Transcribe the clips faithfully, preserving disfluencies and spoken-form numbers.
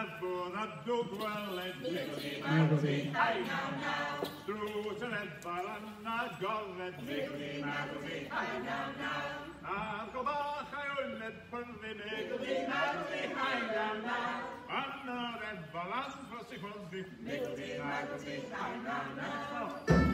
for a dog well led, Miggledy-maggledy, hey now now. Through to Redbar and a gollet, Miggledy-maggledy, hey now now. I'll go back, I own it for the Miggledy-maggledy, hey now now. And a Redbar and Frosty Crosby, Miggledy-maggledy, hey now now.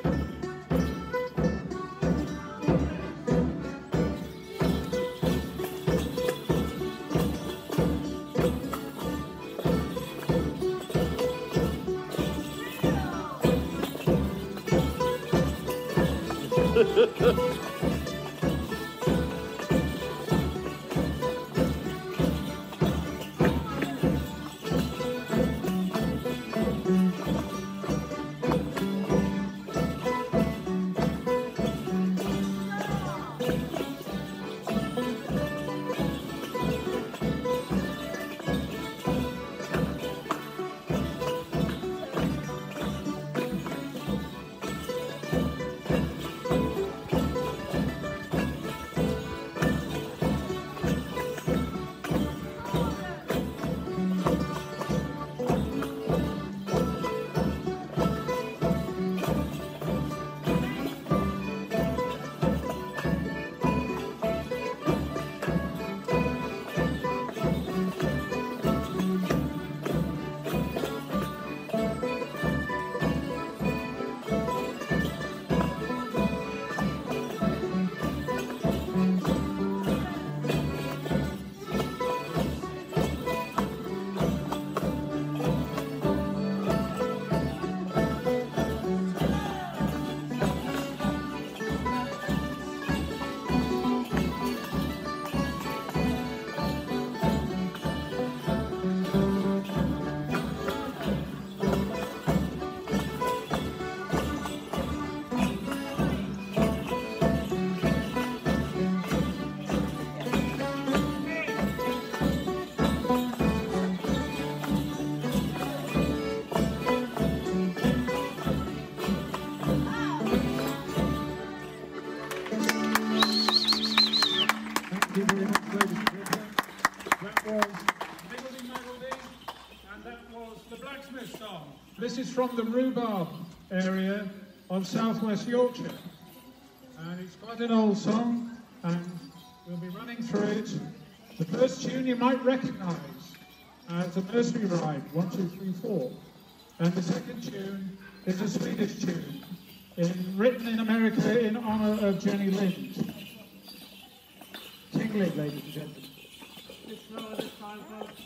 This is from the Rhubarb area of southwest Yorkshire, and it's quite an old song, and we'll be running through it. The first tune you might recognise as the nursery rhyme, one, two, three, four, and the second tune is a Swedish tune, in, written in America in honour of Jenny Lind. Tingling, ladies and gentlemen. It's not this time, folks.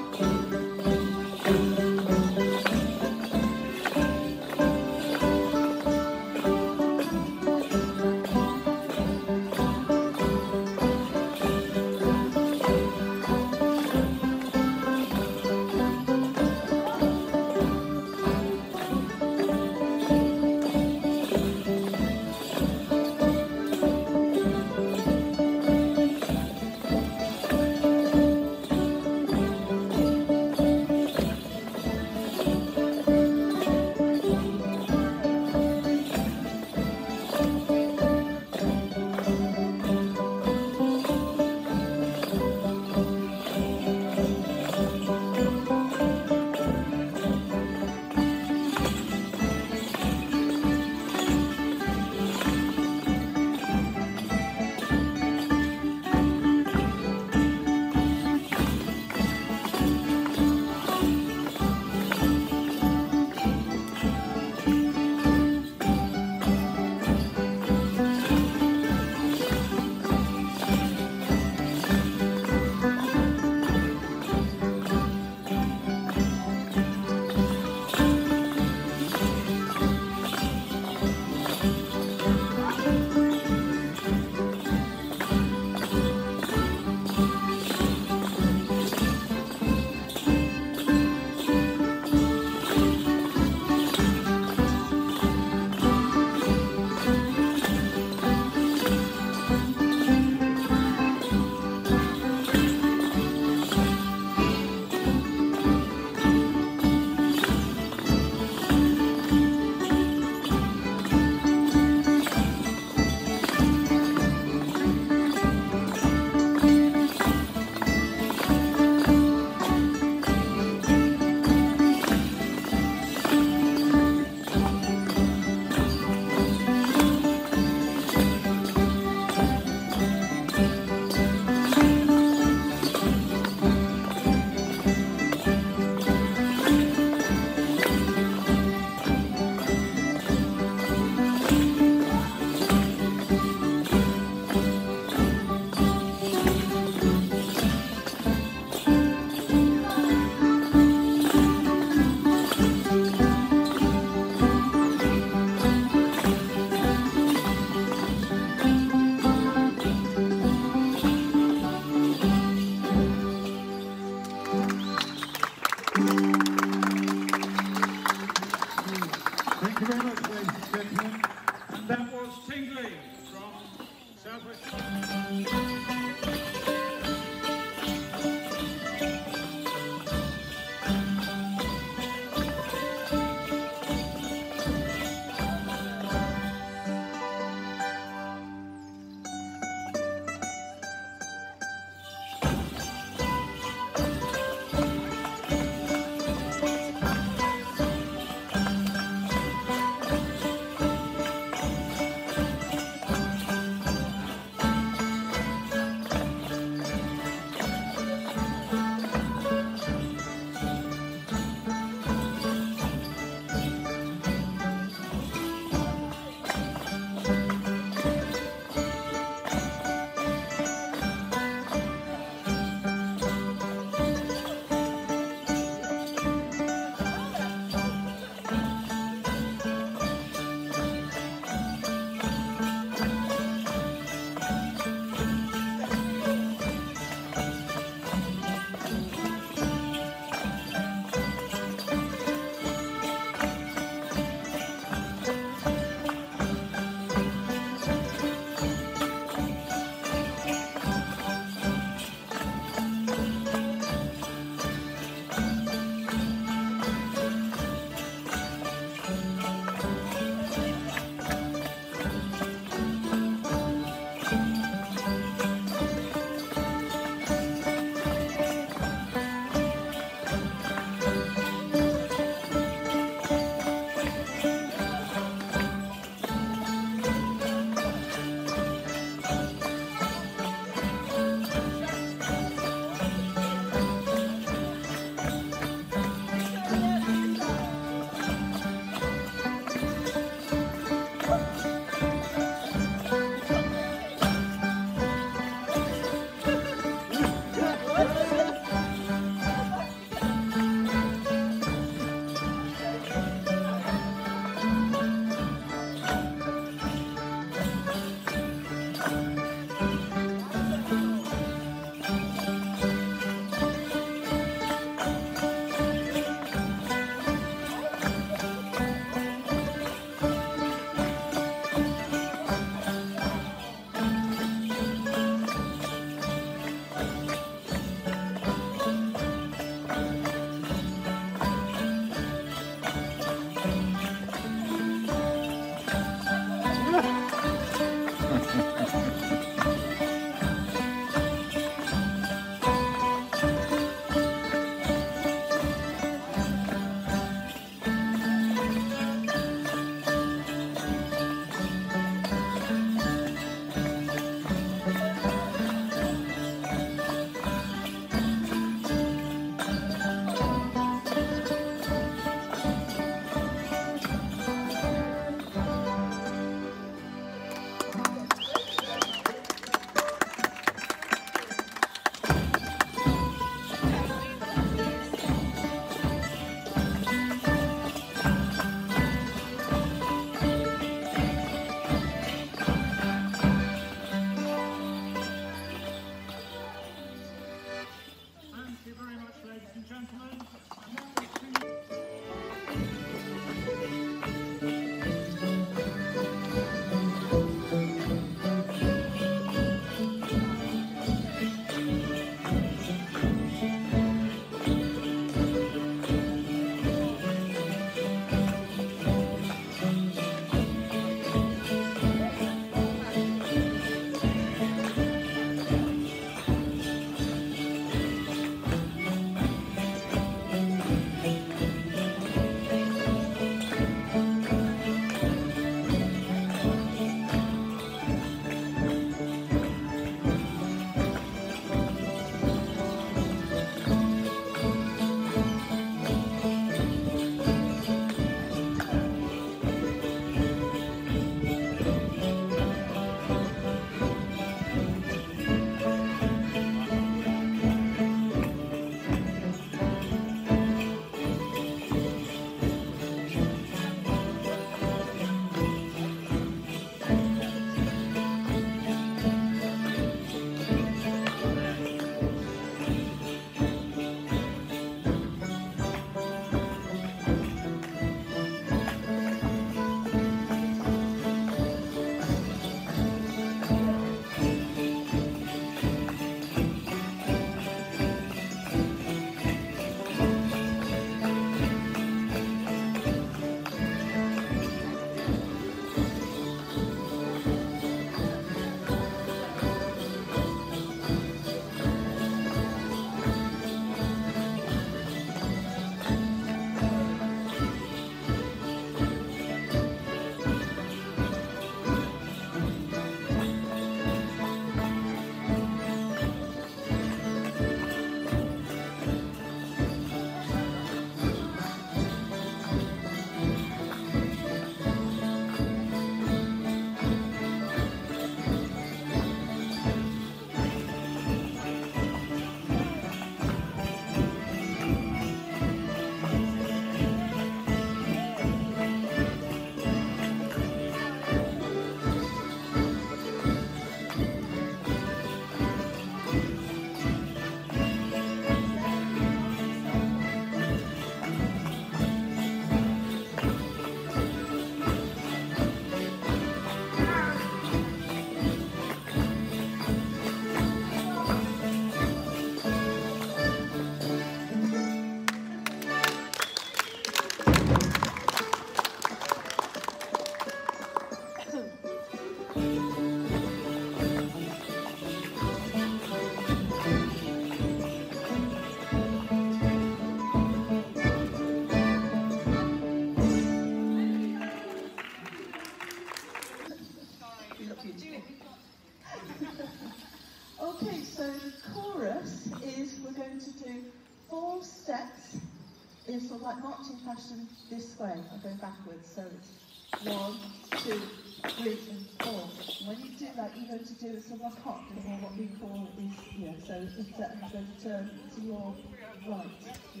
Okay, so the chorus is we're going to do four steps in sort of like marching fashion this way. I'll go backwards, so it's one, two, three, and four. And when you do that, you're going to do it sort of like hop, or what we call is, yeah, so it's uh, I'm going to turn to your right. Yeah?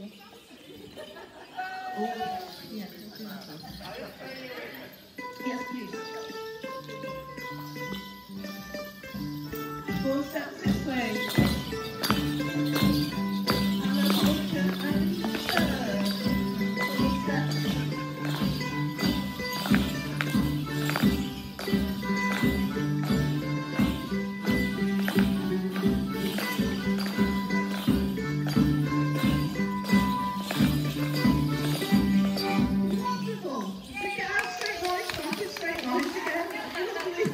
Oh, yeah, let's do that one. Yes, please. Four steps this way. And then alter and turn. Four steps. Wonderful. Take it out straight lines, back it straight lines again. Lovely.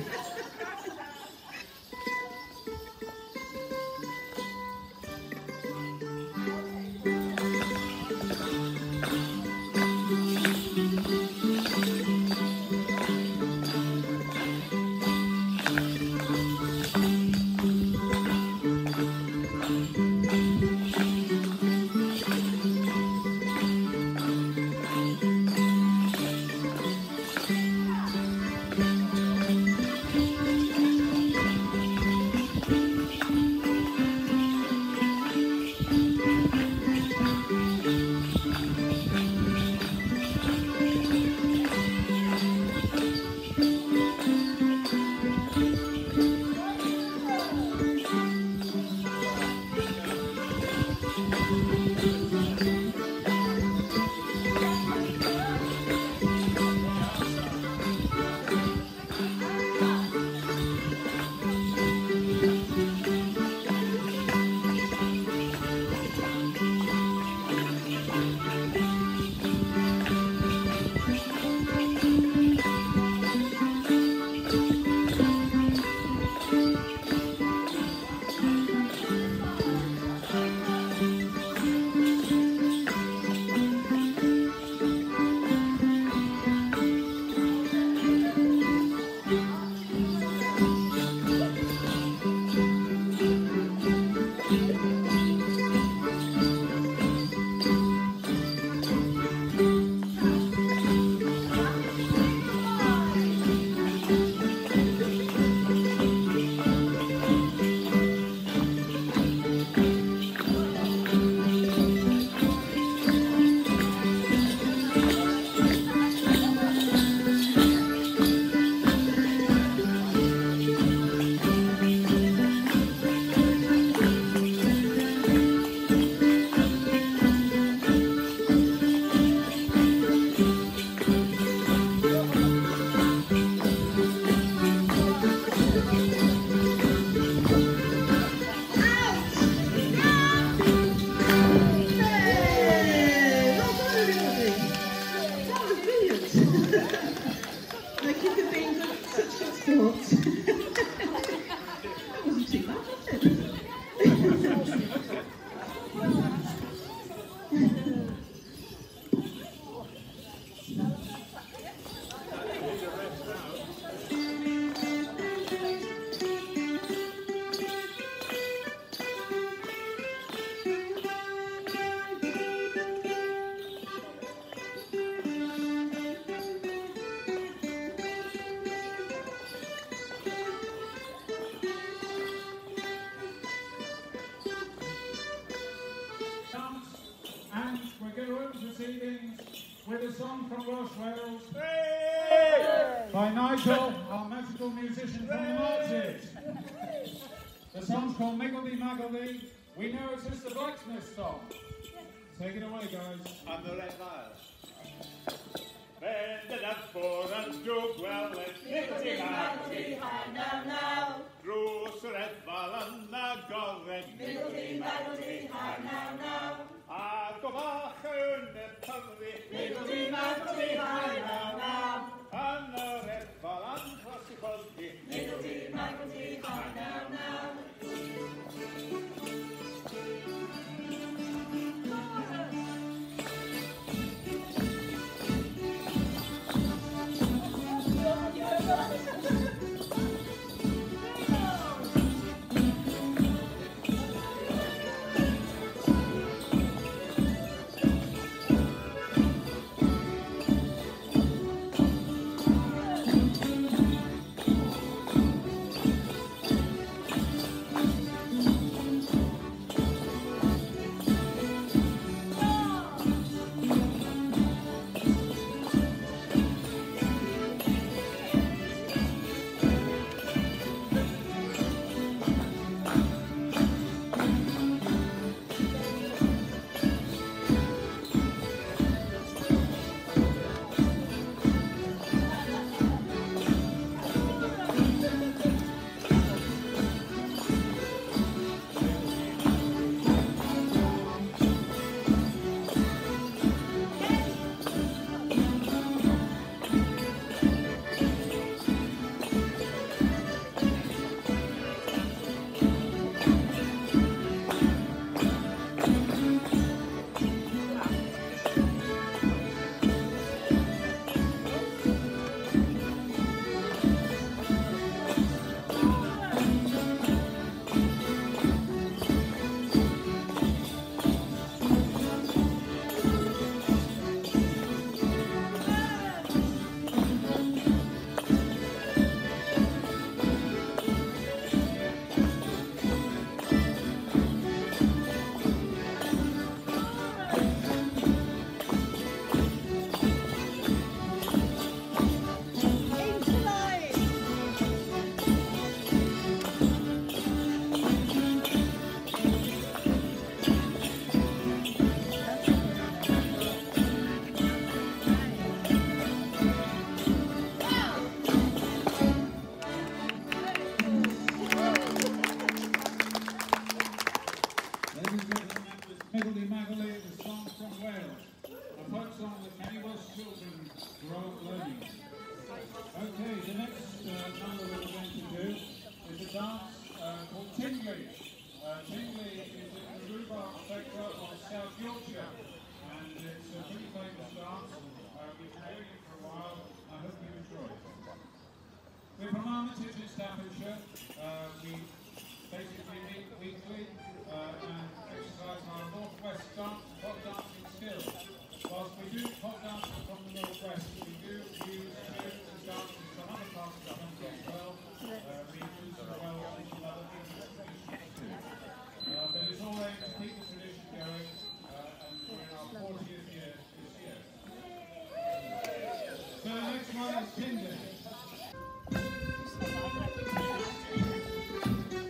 With a song from Welsh Wales hey! by Nigel, our magical musician from the Marches. The song's called Miggledy Maggledy. We know it's just a blacksmith song. Take it away, guys. And the red vial. Bend it up for a stroke, well, it's Miggledy Maggledy, hi now now. Drws y red vial yn agored, Miggledy Maggledy, hi now now. Ar go bach yn y tyfu, Miggledy Maggledy, hi now now. Yn y red vial yn chlas i chwilgi, Miggledy Maggledy, hi now now. uh, called Tingley. Uh, Tingley is in the rhubarb sector of South Yorkshire, and it's a pretty famous dance. Uh, we've been doing it for a while. I hope you enjoy it. We're from Armitage in Staffordshire. Uh, we basically meet weekly uh, and exercise our northwest dance, pop dancing skills. Whilst we do pop dancing from the northwest, we do use tunes and dances from other parts of the country as well. Uh, we use as well some other English traditions too. Uh, but it's all aimed to keep the tradition going, uh, and we're in our fortieth year this year. So the next one is Tinder.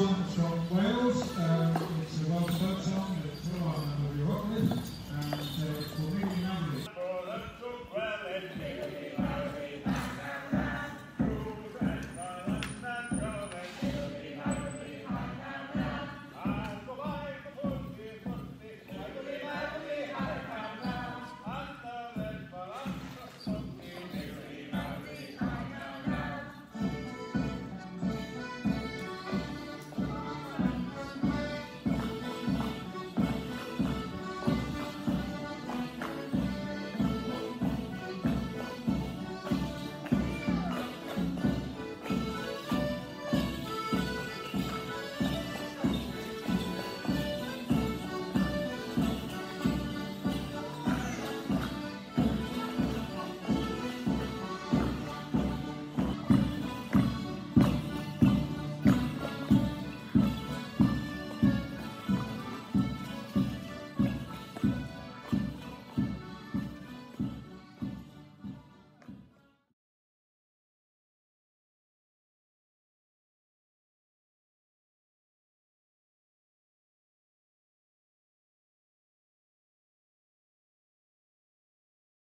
song from Wales.